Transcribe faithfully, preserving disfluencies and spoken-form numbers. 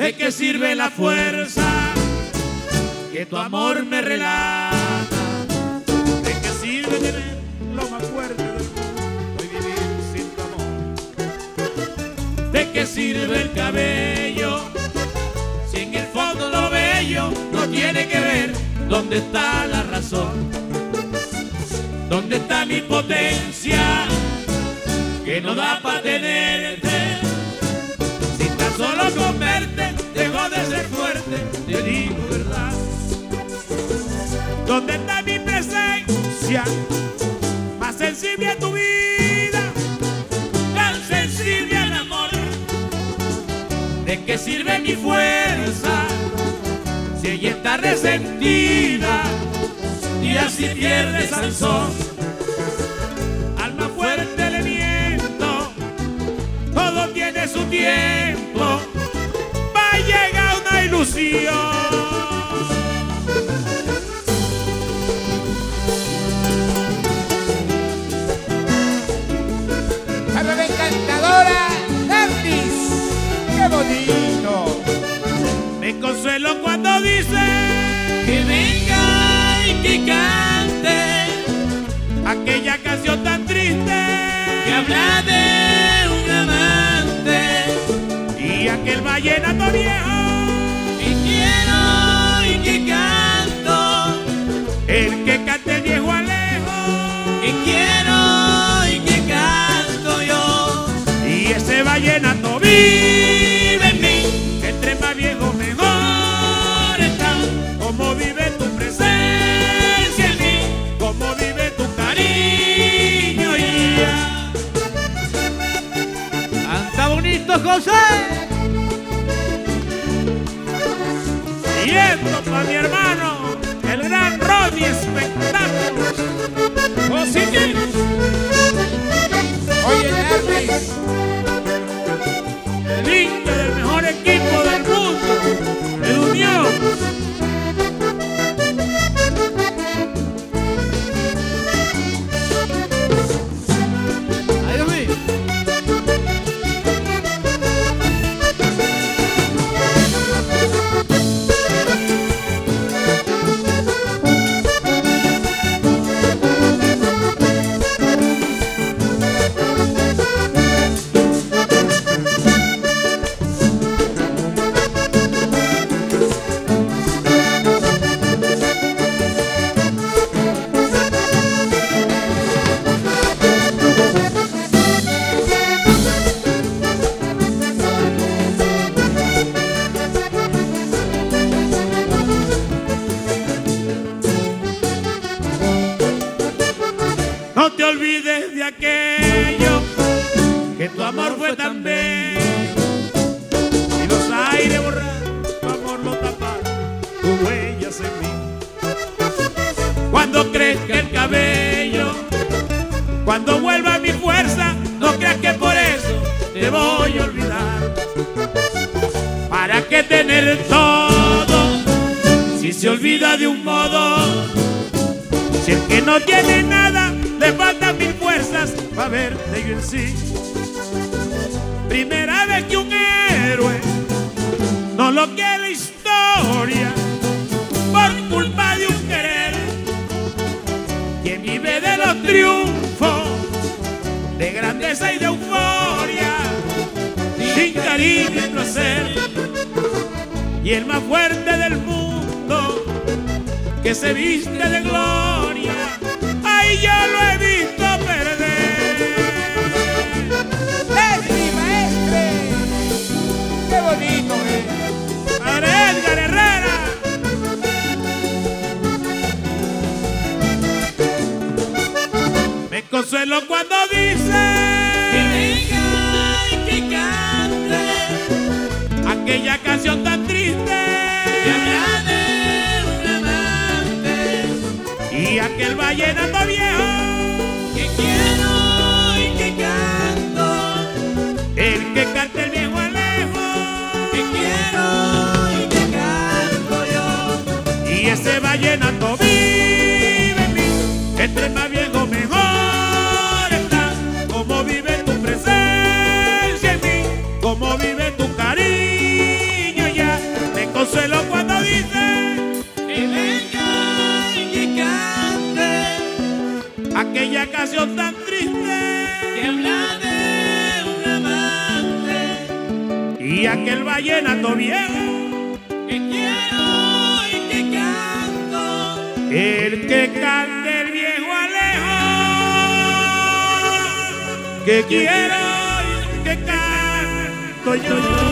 ¿De qué sirve la fuerza que tu amor me relata? ¿De qué sirve tener lo más fuerte del mundo y vivir sin tu amor? ¿De qué sirve el cabello si en el fondo lo bello no tiene que ver? ¿Dónde está la razón? ¿Dónde está mi potencia que no da para tenerte? Si tan solo con verte dejo de ser fuerte, te digo verdad. ¿Dónde está mi presencia más sensible a tu vida, tan sensible al amor? ¿De qué sirve mi fuerza si ella está resentida y así pierdes al sol? Alma fuerte le miento, todo tiene su tiempo, va a llegar una ilusión. Para la encantadora Landis, qué bonito. Me consuelo cuando dice que venga y que cante aquella canción tan triste que habla de un amante y aquel vallenato viejo. Y quiero y que canto El que cante el viejo Alejo. y quiero y que canto yo. Y ese vallenato vive en mí, entre más viejo mejor está. Como vive tu presencia en mí, como vive tu cariño y ya. Canta bonito, José. Y esto para mi hermano, el gran Ronnie Espectáculos. Positivos. Oye, Landis, El hincha del mejor equipo del mundo, el Unión. Ay, Dios mío. No te olvides de aquello, que tu amor fue tan bello. Y los aires borraron, tu amor lo taparon, tus huellas en mí. Cuando crezca el cabello, cuando vuelva mi fuerza, no creas que por eso te voy a olvidar. ¿Para qué tener todo si se olvida de un modo? Si el que no tiene nada le faltan mil fuerzas para verte yo en sí. Primera vez que un héroe no lo quiere la historia por culpa de un querer que vive de los triunfos, de grandeza y de euforia, sin cariño y placer. Y el más fuerte del mundo que se viste de gloria, ay, yo lo he visto perder. ¡Es mi maestre! ¡Qué bonito, eh! Padre Edgar Herrera. Me consuelo cuando dice Que venga y que cante aquella canción tan triste que habla de un amante y aquel vallenato viejo. que quiero y que canto El que canta el viejo Alejo. que quiero y que canto yo. Y ese vallenato vive en mí, entre más viejo mejor está. Como vive tu presencia en mí, como vive tu cariño ya. aquella canción tan triste que habla de un amante y aquel vallenato viejo, que quiero y que canto, el que canta el viejo Alejo, que quiero y que canto yo.